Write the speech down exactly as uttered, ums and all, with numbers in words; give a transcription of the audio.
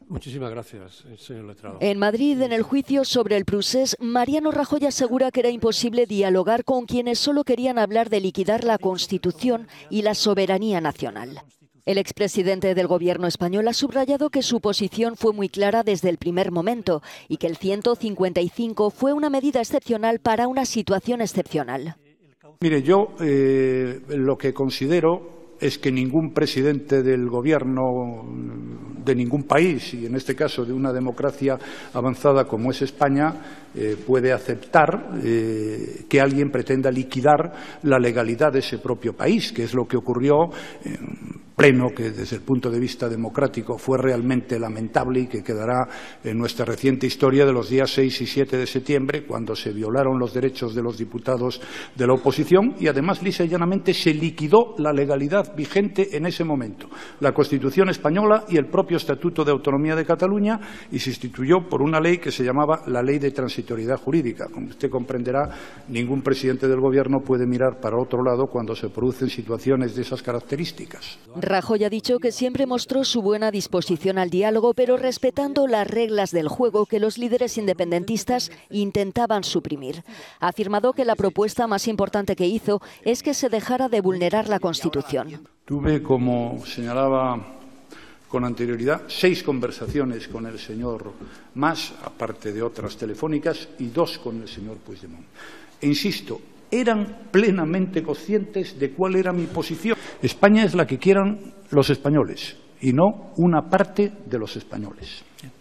Muchísimas gracias, señor letrado. En Madrid, en el juicio sobre el procés, Mariano Rajoy asegura que era imposible dialogar con quienes solo querían hablar de liquidar la Constitución y la soberanía nacional. El expresidente del Gobierno español ha subrayado que su posición fue muy clara desde el primer momento y que el ciento cincuenta y cinco fue una medida excepcional para una situación excepcional. Mire, yo eh, lo que considero es que ningún presidente del Gobierno de ningún país, y en este caso de una democracia avanzada como es España, eh, puede aceptar eh, que alguien pretenda liquidar la legalidad de ese propio país, que es lo que ocurrió en pleno, que desde el punto de vista democrático fue realmente lamentable y que quedará en nuestra reciente historia de los días seis y siete de septiembre, cuando se violaron los derechos de los diputados de la oposición y además lisa y llanamente se liquidó la legalidad vigente en ese momento, la Constitución española y el propio Estatuto de Autonomía de Cataluña, y se instituyó por una ley que se llamaba la Ley de Transitoriedad Jurídica. Como usted comprenderá, ningún presidente del Gobierno puede mirar para otro lado cuando se producen situaciones de esas características. Rajoy ha dicho que siempre mostró su buena disposición al diálogo, pero respetando las reglas del juego que los líderes independentistas intentaban suprimir. Ha afirmado que la propuesta más importante que hizo es que se dejara de vulnerar la Constitución. Tuve, como señalaba con anterioridad, seis conversaciones con el señor Mas, aparte de otras telefónicas, y dos con el señor Puigdemont. E insisto, eran plenamente conscientes de cuál era mi posición. España es la que quieran los españoles y no una parte de los españoles.